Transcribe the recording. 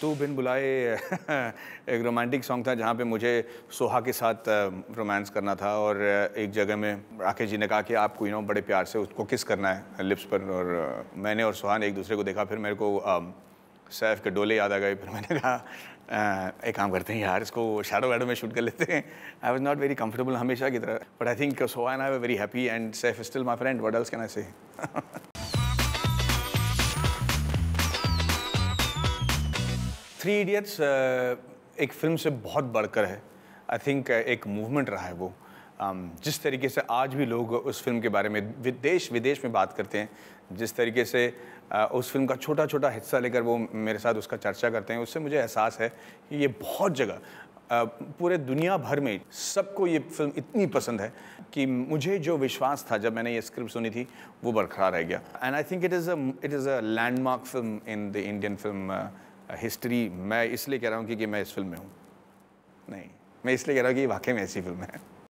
तू बिन बुलाए एक रोमांटिक सॉन्ग था जहाँ पे मुझे सोहा के साथ रोमांस करना था और एक जगह में राकेश जी ने कहा कि आपको बड़े प्यार से उसको किस करना है लिप्स पर और मैंने और सोहा ने एक दूसरे को देखा। फिर मेरे को सैफ के डोले याद आ गए। फिर मैंने कहा एक काम करते हैं यार, इसको शैडो वैडो में शूट कर लेते हैं। I was not very comfortable हमेशा की तरह, but I think Soha and I were very happy and Saif is still my friend, what else can I say. Three idiots एक फिल्म से बहुत बढ़कर है। आई थिंक एक मूवमेंट रहा है वो। जिस तरीके से आज भी लोग उस फिल्म के बारे में देश विदेश में बात करते हैं, जिस तरीके से उस फिल्म का छोटा छोटा हिस्सा लेकर वो मेरे साथ उसका चर्चा करते हैं, उससे मुझे एहसास है कि ये बहुत जगह पूरे दुनिया भर में सबको ये फिल्म इतनी पसंद है कि मुझे जो विश्वास था जब मैंने ये स्क्रिप्ट सुनी थी वो बरकरार रह गया। And I think it is a landmark film in the Indian film history. मैं इसलिए कह रहा हूँ कि मैं इस फिल्म में हूँ, नहीं, मैं इसलिए कह रहा हूँ कि वाकई में ऐसी फिल्म है।